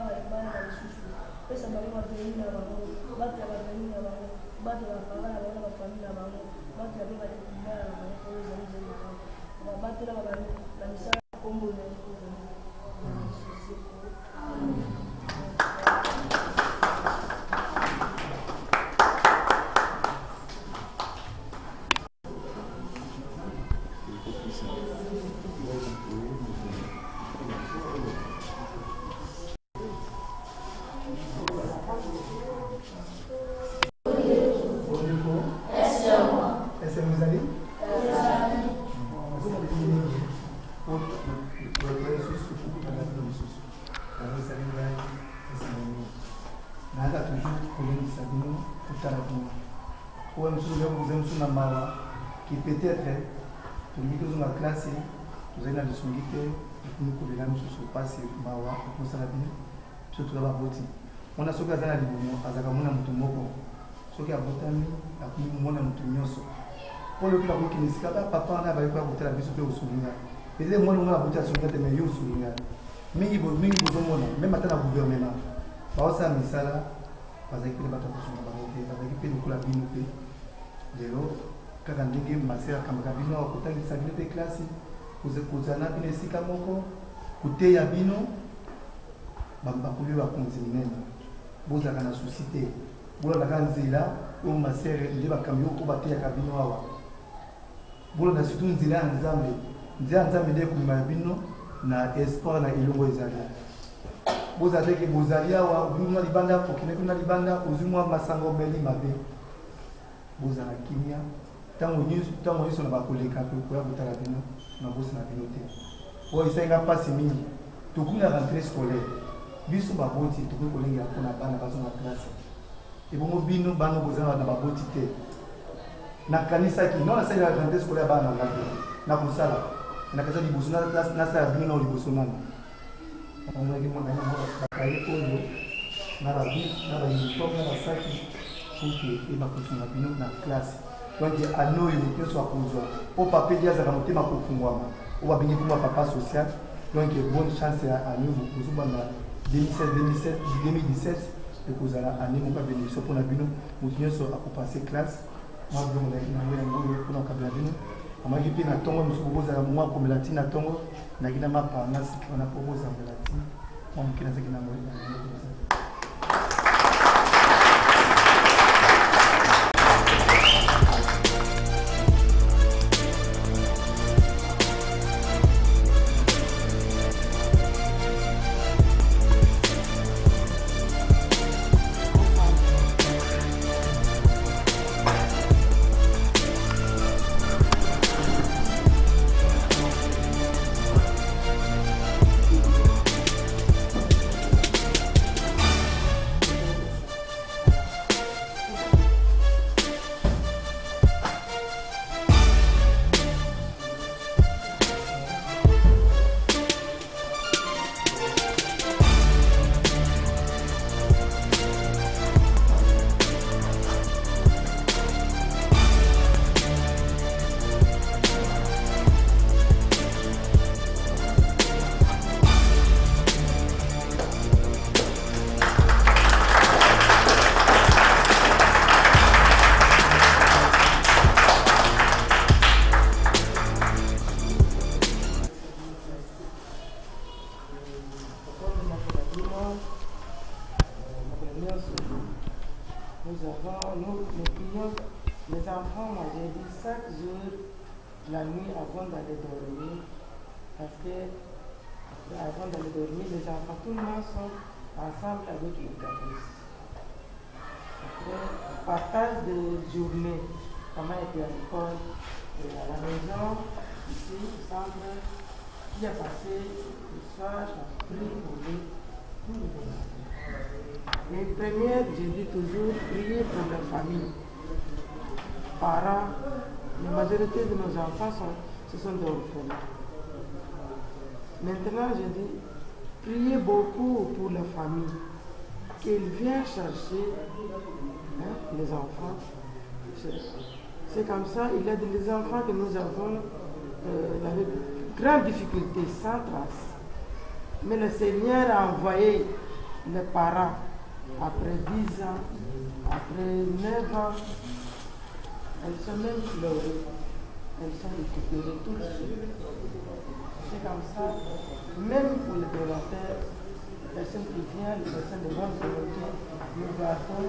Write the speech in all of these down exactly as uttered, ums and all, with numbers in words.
qui peut-être pour lui que dans la classe vous avez la leçon qui était nous coller là nous sur passe mawa pour ça la bien surtout là boti on a ce que dans libumo azaka mona mutu moko ce qui a botami a kuma mona mutu nyoso pour le plan qui nisika papa na ba kwa botela biso pe usulinga et les moi on a botela sur tête mais yo usulinga mingi bo mingi bo mona même atana gouvernement ba osa misala parce que les bateaux sont pas montés parce que pe kula bino pe lelo kaka ndenge masera kamaka bino akutangisa bino pe klasi kuze kuzana bino esika moko kuteya bino bakuli bakonzi minene bozalaka na susi te bolondaka nzela oyo masere nde bakambi oyo bateyaka bino awa bolonda surtout nzela ya nzambe nzela ya nzambe nde ekomema bino na espoir na elongo ezali bozala teke bozali awa ozwi mwa libanda okende kuna libanda ozwi mwa masanga obeli mabe bozala kimia ntango nyonso na bakoleka mpe koya kotala bino na bosi na bino te oyo esalinga mpasi mingi tokomi na rentrée scolaire biso baboti tokoki kolengela mpona bana bazonga classe ebongo bino bana bozala na baboti te nakanisaki no nasalila rentrée scolaire bana nanga te na kosala nakasa liboso nasala bino na liboso nano omonaki bakaye oyo na bauniforme na basaki poke ebakosunga bino na classe donc anoyo nyonso akozwa o pape ndi azalaka motema kofungwama o babengi mpo papa social donc bonne chance ya anoyo kozobanda deux mille dix-sept ekozala ane moko ya bénéfice mpona bino moto nyonso akopasse classe mwa bilongo nango yango mpona kokabela bino amaki mpe na ntongo mosusu bozala mwa komela ti na ntongo naki na mapanasi wana mpo bozambela ti mwa moke nazaki nango Nous avons, nous, nous prions les enfants, moi j'ai dit chaque jour, la nuit avant d'aller dormir, parce que avant d'aller dormir, les enfants, tout le monde sont ensemble avec l'éducatrice. Après, partage de journée, comment était à l'école, à la maison, ici, au centre, qui a passé le soir, on prie pour lui, tout le monde. Les premières, je dis toujours, prier pour la famille. Parents, la majorité de nos enfants, sont, ce sont des orphelins. Maintenant, je dis, priez beaucoup pour la famille, qu'ils viennent chercher hein, les enfants. C'est comme ça, il y a des enfants que nous avons euh, avec grande difficulté, sans trace. Mais le Seigneur a envoyé les parents, après dix ans, après neuf ans, elles sont même pleurées, elles sont récupérées tout de suite. C'est comme ça, même pour les volontaires, les personnes qui viennent, les personnes de bonne volonté, nous gardons.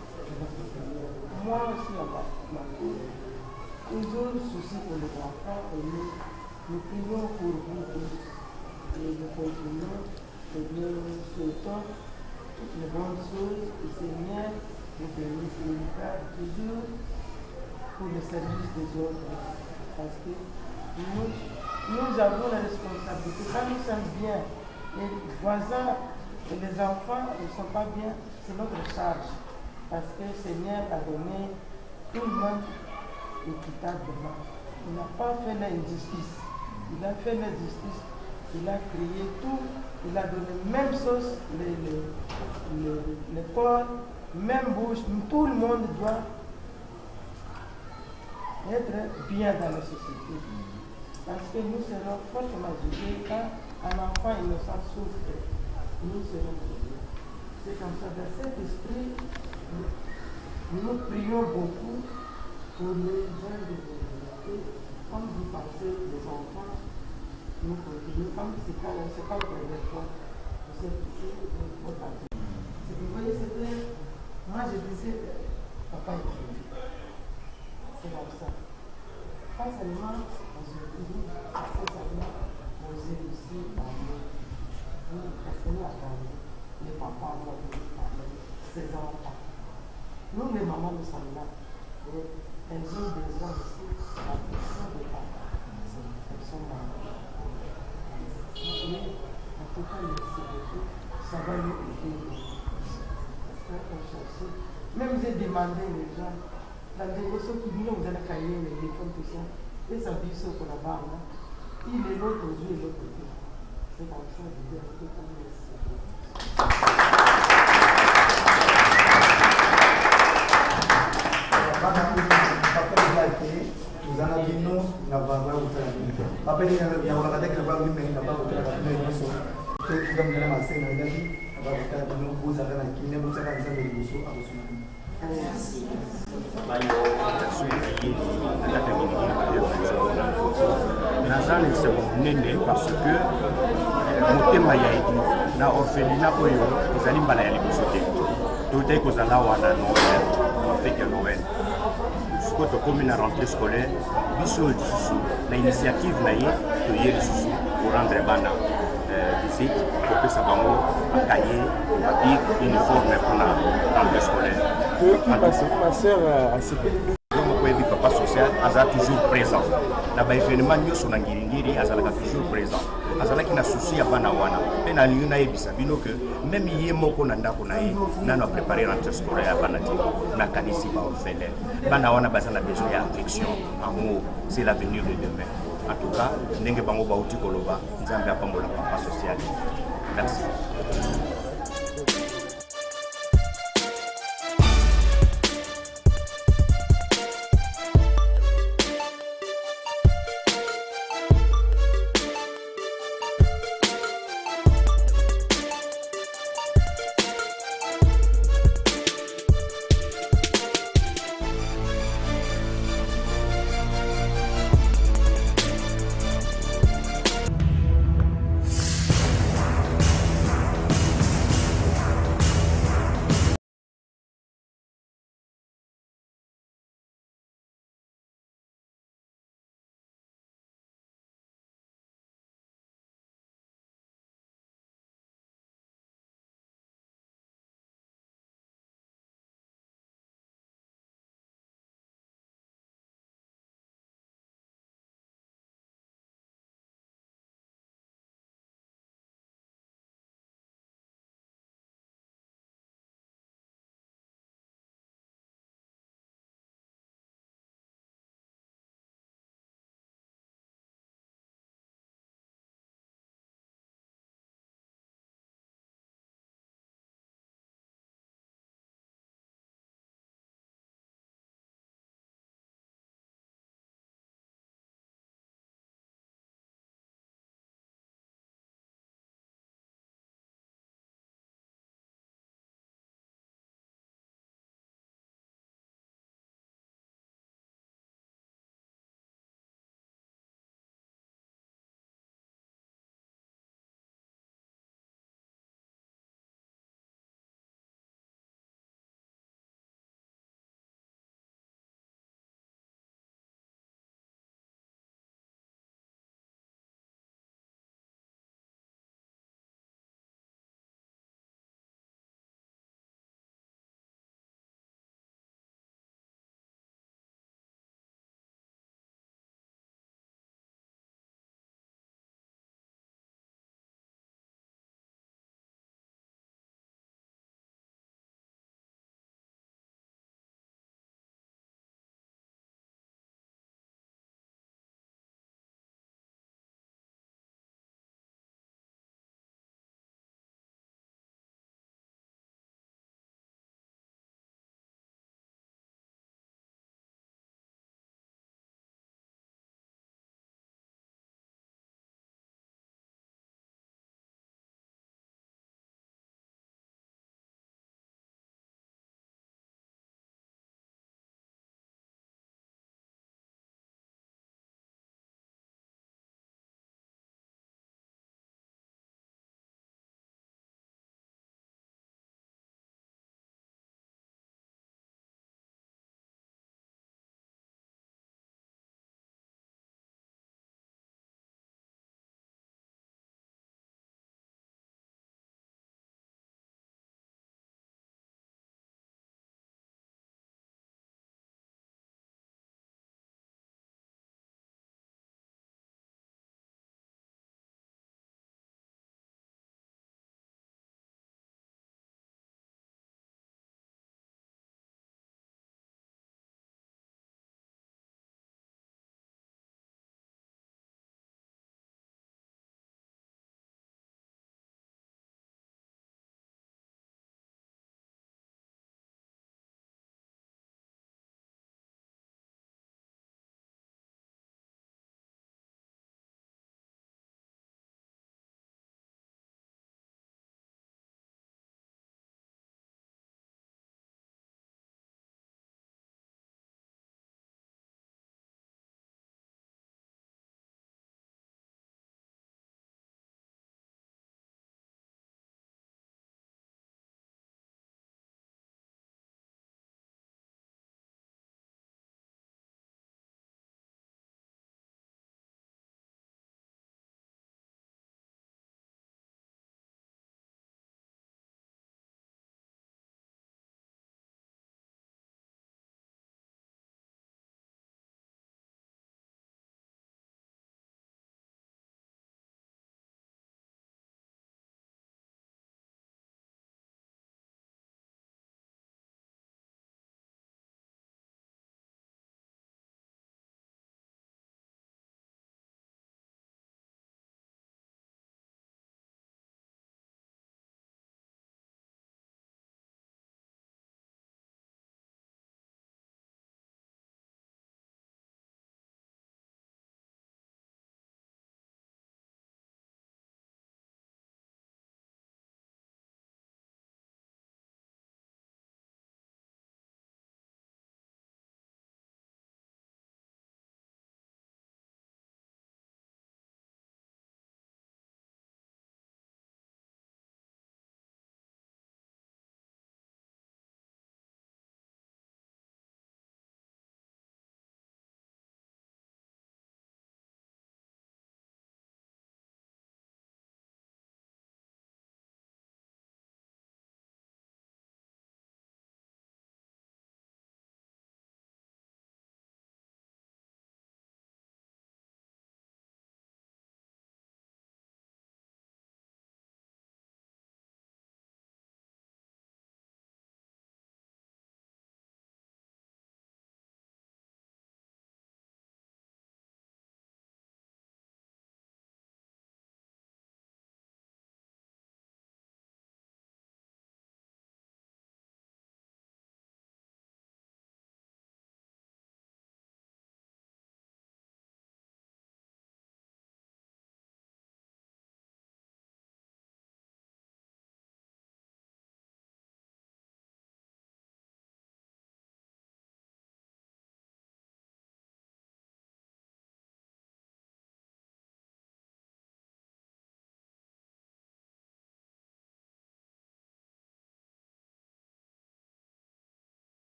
Moi aussi, on va toujours souci pour les enfants et nous, nous prions pour vous tous. Et nous continuons et nous souhaitons toutes les bonnes choses. Le Seigneur nous bénisse et nous garde toujours pour le service des autres. Parce que nous, nous avons la responsabilité. Quand nous sommes bien, les voisins et les enfants ne sont pas bien, c'est notre charge. Parce que le Seigneur a donné tout le monde équitablement. Il n'a pas fait l'injustice. Il a fait l'injustice. Il a créé tout. Il a donné même sauce, les, les, les, les corps, même bouche. Tout le monde doit être bien dans la société. Parce que nous serons fortement jugés quand un enfant innocent souffre. Nous serons jugés. C'est comme ça, dans cet esprit, nous prions beaucoup pour les gens de l'humanité. Comme vous pensez, les enfants, nous continuons. Comme ce n'est pas, pas la première fois, vous êtes ici, vous partez. Vous voyez, c'était. Moi, je disais, papa est tué. C'est comme ça. Pas seulement aujourd'hui, c'est seulement poser aussi par nous. Parce que nous attendons les papas, moi, ses enfants. Nous, les mamans, nous sommes là. Et elles ont besoin aussi de la pression de papa. Elles sont là. Mais, en tout cas, merci beaucoup. Ça va nous aider. Parce qu'on cherche. Même j'ai demandé les gens, la négociation qui nous a caillé, les téléphones, tout ça, et ça vit sur la barre. Il est l'autre jour et l'autre côté. C'est comme ça, je dis, tout le temps, merci. Zana bino na baba utala bino. Papa ni ya wakati kwa baba mimi na baba utala bino so. Kwa kama mwana masena ndani baba utala bino kuza kana kile mutaka nzambe libuso abusuna. Nazali seconde parce que motema ya edi na orphelinat oyo ezali mbala ya liboso te. Totei kozala wana Noël, on fait que Noël. Quand on commence à rentrée scolaire, l'initiative est pour rendre bana visite, pour que ça va à cahier, à bic, uniforme pour la rentrée scolaire. Ma soeur a cité le papa social est toujours présent. Là-bas, événement, nous sommes en Guiringiri, est toujours présent. Azala qui n'a souci à Banawana. Et na liuna ebisa bino que même yé moko nanda konaï, n'a pas préparé l'entrée scolaire à Banati. Na kanisi ba orphelin. Banawana bazana besoin d'affection, amour, c'est l'avenir de demain. En tout cas, n'enge bango ba uti koloba, nzambe apambola papa social. Merci.